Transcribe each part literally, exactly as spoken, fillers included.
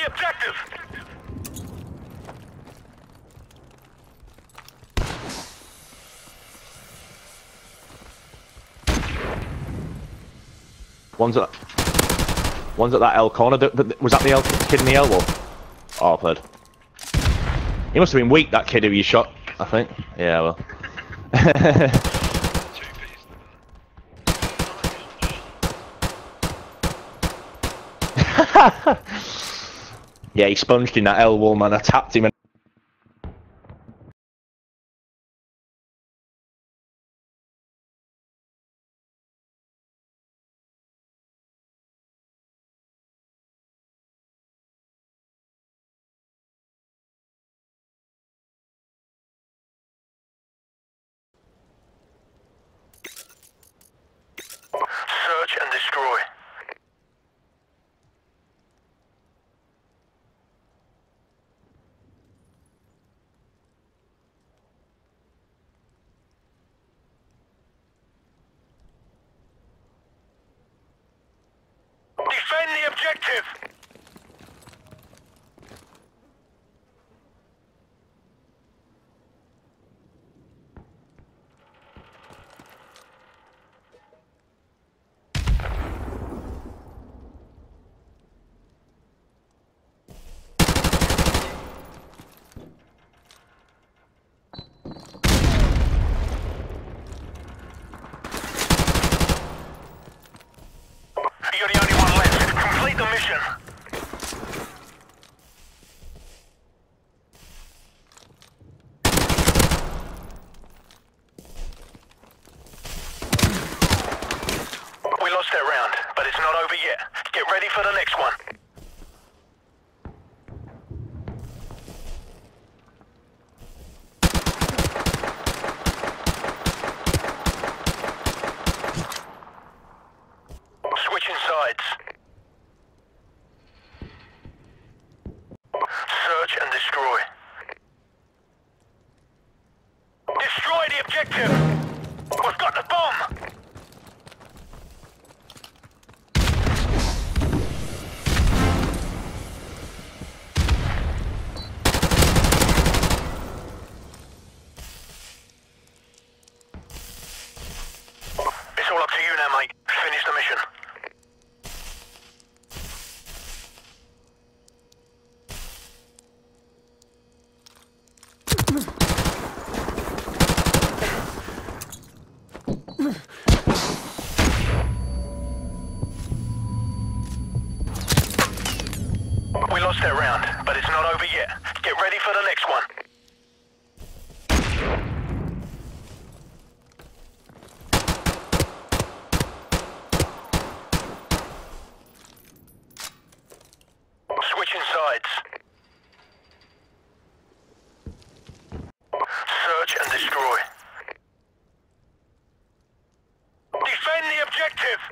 the objective! One's at, one's at that L corner. The, the, was that the L kid in the L wall? Oh, I've heard. He must have been weak, that kid who you shot, I think. Yeah, well. Yeah, he sponged in that L wall, man. I tapped him and Search and destroy. Defend the objective! You're the only one left. Complete the mission. We lost that round, but it's not over yet. Get ready for the next one. Switching sides. Search and destroy. Destroy the objective! We've got the bomb! It's all up to you now, mate. Finish the mission. We lost that round, but it's not over yet. Get ready for the next one. Switching sides. Search and destroy. Defend the objective!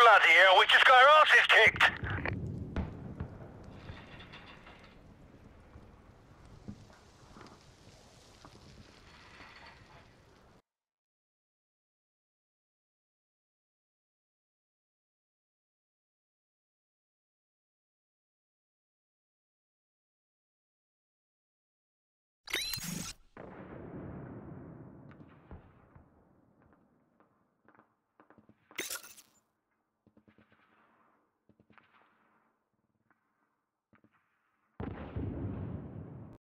Bloody hell, we just got our asses kicked.